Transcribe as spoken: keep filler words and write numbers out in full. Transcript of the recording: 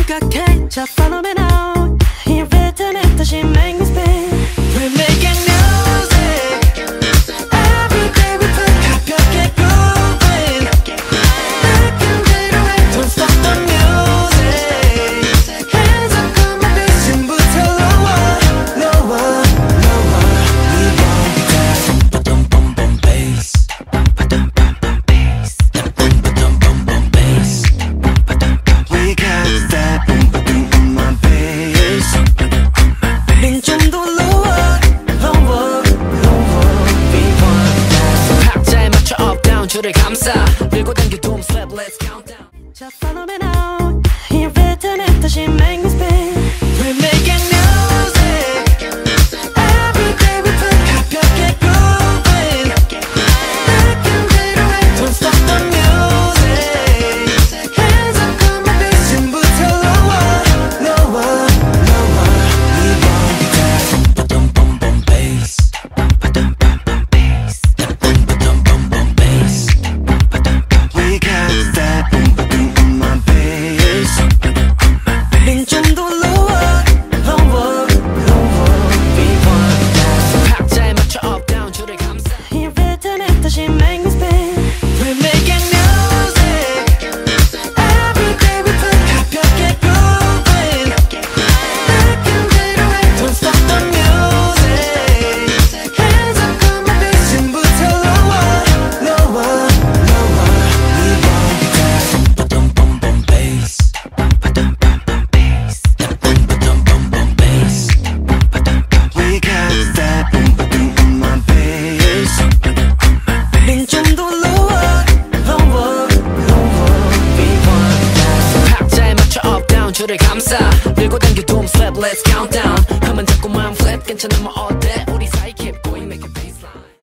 심각해. Just follow me now. 이 rhythm 다시 make me spin. We're making music. Every day we put 가볍게 grooving. Back in the way. Don't stop the music. Hands up, come on, bass. 지금부터 lower, lower, lower. We want that. Ba-dum bum bum bass. Ba-dum bum bum bass. Ba-dum bum bum bass. We got that boom boom on my bass. 린 좀 더 lower, lower, lower. We want that. 박자에 맞춰 up down 줄을 감싸. 밀고 당겨 doom slap. Let's count down. Just follow me now. 이 rhythm 다시 make me spin. We're making music. Every day we put 가볍게 grooving. Back in the way. Don't stop the music. Hands up, come on, bass. 지금부터 lower, lower, lower. We want that. Ba-dum bum bum bass. Ba-dum bum bum bass. Ba-dum bum bum bass. We got that boom boom on my bass. 린 좀 더 lower, lower, lower. We want that. 박자에 맞춰 up down 줄을 감싸. 이 rhythm 다시 make me spin. We're making music. Every day we put 가볍게 grooving. Back in the way. Don't stop the music. Hands up, come on, bass. 지금부터 lower, lower, lower. We want that. Ba-dum bum bum bass. Ba-dum bum bum bass. Ba-dum bum bum bass. We got that boom boom on my bass. 린 좀 더 lower, lower, lower. We want that. 박자에 맞춰 up down 줄을 감싸. 밀고 당겨 doom slap. Let's count down. 하면 자꾸만 flip. 괜찮으면 어때 우리 사이 keep